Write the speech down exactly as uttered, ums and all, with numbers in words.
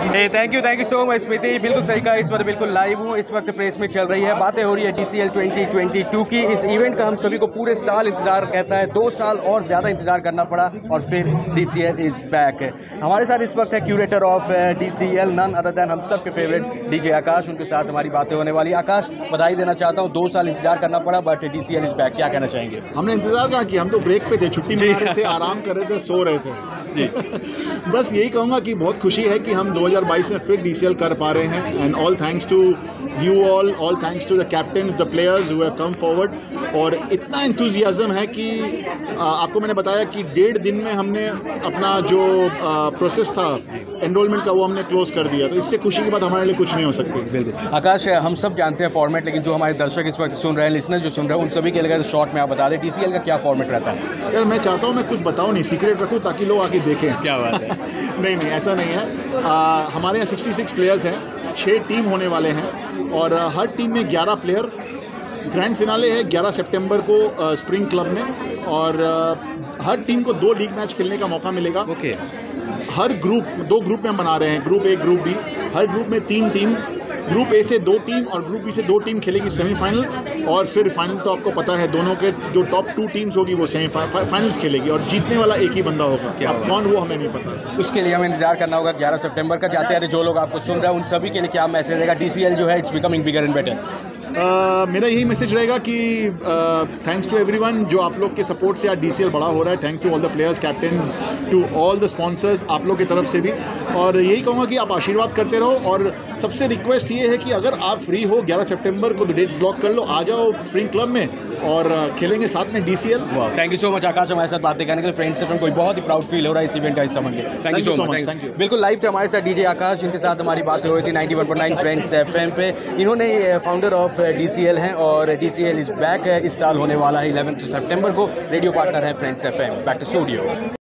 Thank you thank you so much Smriti, बिल्कुल सही कहा। इस वक्त बिल्कुल लाइव हूँ, इस वक्त प्रेस में चल रही है, बातें हो रही है D C L twenty twenty two की। इस इवेंट का हम सभी को पूरे साल इंतजार कहता है, दो साल और ज़्यादा इंतजार करना पड़ा और फिर D C L is back. हमारे साथ इस वक्त है curator of D C L, none other than हम सब के फेवरेट डी जे आकाश। उनके साथ हमारी बातें होने वाली। आकाश, बधाई देना चाहता हूँ, दो साल इंतजार करना पड़ा but D C L is back, क्या कहना चाहेंगे? हमने इंतजार कहा कि हम तो ब्रेक पे थे, छुट्टी मना रहे थे, आराम कर रहे थे, सो रहे थे। बस यही कहूँगा कि बहुत खुशी है कि हम दो हज़ार बाईस में फिर डी सी एल कर पा रहे हैं। And all thanks to you all, all thanks to the captains, the players who have come forward. और इतना एंथुजियाज्म है कि आ, आपको मैंने बताया कि डेढ़ दिन में हमने अपना जो प्रोसेस था एनरोलमेंट का वो हमने क्लोज कर दिया। तो इससे खुशी की बात हमारे लिए कुछ नहीं हो सकती। बिल्कुल आकाश, हम सब जानते हैं फॉर्मेट, लेकिन जो हमारे दर्शक इस वक्त सुन रहे हैं, लिसनर जो सुन रहे हैं, उन सभी के लिए शॉर्ट में आप बता दें डी सी एल का क्या फॉर्मेट रहता है? यार मैं चाहता हूँ मैं कुछ बताऊँ नहीं, सीक्रेट रखूँ ताकि लोग आके देखें। क्या बात है? नहीं नहीं ऐसा नहीं है। आ, हमारे यहाँ छियासठ प्लेयर्स हैं, छः टीम होने वाले हैं और हर टीम में ग्यारह प्लेयर। ग्रैंड फिनाले है ग्यारह सितंबर को आ, स्प्रिंग क्लब में, और आ, हर टीम को दो लीग मैच खेलने का मौका मिलेगा। ओके। हर ग्रुप, दो ग्रुप में बना रहे हैं, ग्रुप ए ग्रुप बी। हर ग्रुप में तीन टीम, ग्रुप ए से दो टीम और ग्रुप बी से दो टीम खेलेगी सेमीफाइनल, और फिर फाइनल तो आपको पता है दोनों के जो टॉप टू टीम्स होगी वो सेमीफाइनल्स खेलेगी और जीतने वाला एक ही बंदा होगा। अब कौन वो हमें नहीं पता। उसके लिए हमें इंतजार करना होगा ग्यारह सितंबर का। जाते हैं जो लोग आपको सुन रहे हैं उन सभी के लिए क्या मैसेज रहेगा? डी सी एल जो है it's becoming bigger and better. Uh, मेरा यही मैसेज रहेगा कि थैंक्स टू एवरीवन, जो आप लोग के सपोर्ट से आज डी सी एल बड़ा हो रहा है। Thanks to all the players, captains, to all the sponsors, आप लोग की तरफ से भी। और यही कहूँगा कि आप आशीर्वाद करते रहो। और सबसे रिक्वेस्ट ये है कि अगर आप फ्री हो ग्यारह सितंबर को डेट्स ब्लॉक कर लो, आ जाओ स्प्रिंग क्लब में और खेलेंगे साथ में D C L. Thank you so much Akash, हमारे साथ बातें करने के लिए। फ्रेंड्स से कोई बहुत ही प्राउड फील हो रहा है इस इवेंट का हिस्सा बन के। Thank you so much. Thank you. बिल्कुल लाइव थे हमारे साथ डी जे आकाश, जिनके साथ हमारी बातें हुई थी ninety one point nine friends F M पे। इन्होंने founder of D C L हैं और D C L is back है, इस साल होने वाला है इलेवेंथ सितंबर को। रेडियो पार्टनर है friends F M. Back to studio.